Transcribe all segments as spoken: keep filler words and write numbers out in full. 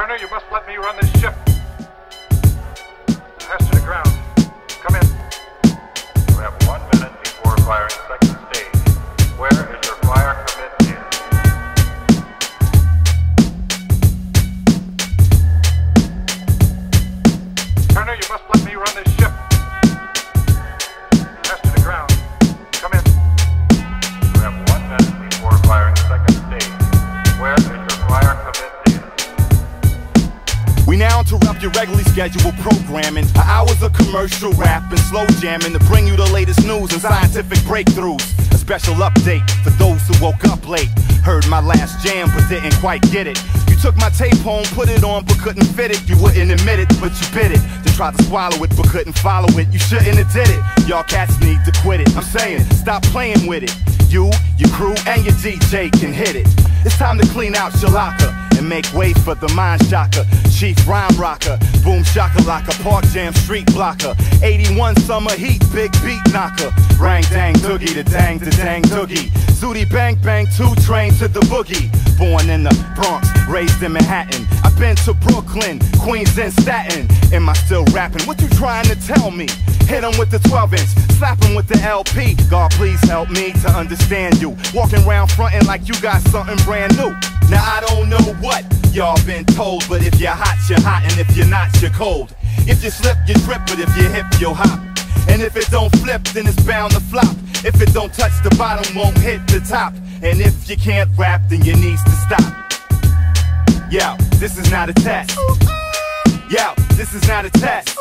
Turner, you must let me run this ship. Pass to the ground. Come in. You have one minute before firing second stage. Where is your fire commit in? Turner, you must let me run this ship. Pass to the ground. Come in. You have one minute before firing second stage. Where is your fire commit in? We now interrupt your regularly scheduled programming. Hours of commercial rap and slow jamming to bring you the latest news and scientific breakthroughs. A special update for those who woke up late. Heard my last jam but didn't quite get it. You took my tape home, put it on but couldn't fit it. You wouldn't admit it, but you bit it. Then tried to swallow it but couldn't follow it. You shouldn't have did it. Y'all cats need to quit it. I'm saying, stop playing with it. You, your crew, and your D J can hit it. It's time to clean out your locker and make way for the mind shocker. Chief rhyme rocker, boom shakalaka, park jam street blocker. eighty-one summer heat, big beat knocker. Rang dang doogie, the dang the dang doogie. Zooty bang bang, two train to the boogie. Born in the Bronx, raised in Manhattan. I've been to Brooklyn, Queens and Staten. Am I still rapping? What you trying to tell me? Hit him with the twelve inch, slap him with the L P. God please help me to understand you. Walking around fronting like you got something brand new. Now I don't know what y'all been told, but if you're hot, you're hot, and if you're not, you're cold. If you slip, you drip, but if you hip, you'll hop. And if it don't flip, then it's bound to flop. If it don't touch the bottom, won't hit the top. And if you can't rap, then you needs to stop. Yo, this is not a test. Yo, this is not a test.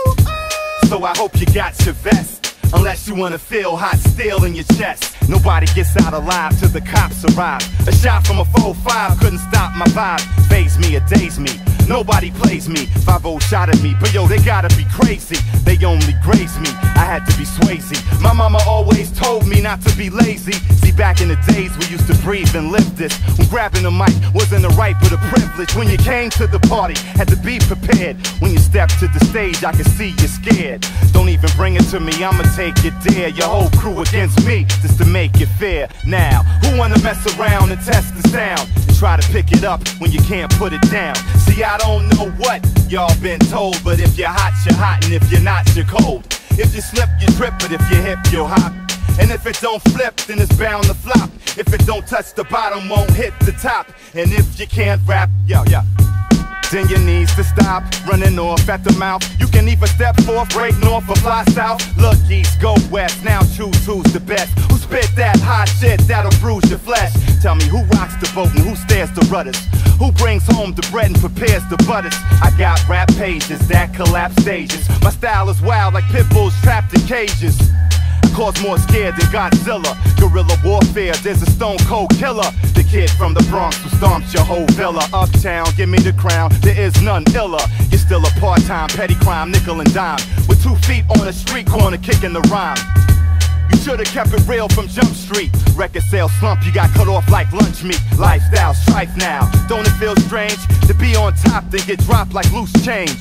So I hope you got your vest. Unless you wanna feel hot steel in your chest. Nobody gets out alive till the cops arrive. A shot from a four five couldn't stop my vibe. Phase me or daze me. Nobody plays me. five oh shot at me, but yo, they gotta be crazy. They only graze me. I had to be Swayze. My mama always told me not to be lazy. See, back in the days we used to breathe and live this. When grabbing the mic wasn't a right but a privilege. When you came to the party, had to be prepared. When you stepped to the stage, I could see you scared. Don't even bring it to me, I'ma take it there. Your whole crew against me, just to make it fair. Now, who wanna mess around and test the sound? And try to pick it up when you can't put it down. See, I don't know what y'all been told, but if you're hot, you're hot, and if you're not, you're cold. If you slip, you drip, but if you hip, you'll hop. And if it don't flip, then it's bound to flop. If it don't touch the bottom, won't hit the top. And if you can't rap, yo, yo, then you needs to stop running off at the mouth. You can either step forth, break north, or fly south. Look east, go west, now choose who's the best. Who spit that hot shit that'll bruise your flesh? Tell me who rocks the boat and who stares the rudders? Who brings home the bread and prepares the butters? I got rap pages that collapse stages. My style is wild like pit bulls trapped in cages. Cause more scared than Godzilla. Guerrilla warfare, there's a stone cold killer. The kid from the Bronx who stomps your whole villa. Uptown, give me the crown, there is none iller. You're still a part-time petty crime, nickel and dime. With two feet on a street corner kicking the rhyme. You should've kept it real from Jump Street. Record sales slump, you got cut off like lunch meat. Lifestyle strife now, don't it feel strange to be on top then get dropped like loose change?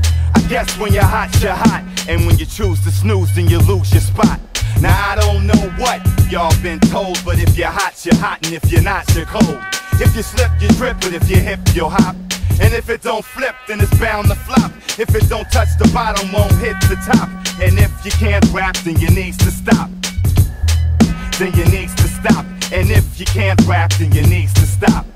I guess when you're hot, you're hot, and when you choose to snooze then you lose your spot. Now I don't know what y'all been told, but if you're hot, you're hot, and if you're not, you're cold. If you slip, you drip, but if you hip, you'll hop. And if it don't flip, then it's bound to flop. If it don't touch the bottom, won't hit the top. And if you can't rap, then you needs to stop. Then you needs to stop. And if you can't rap, then you needs to stop.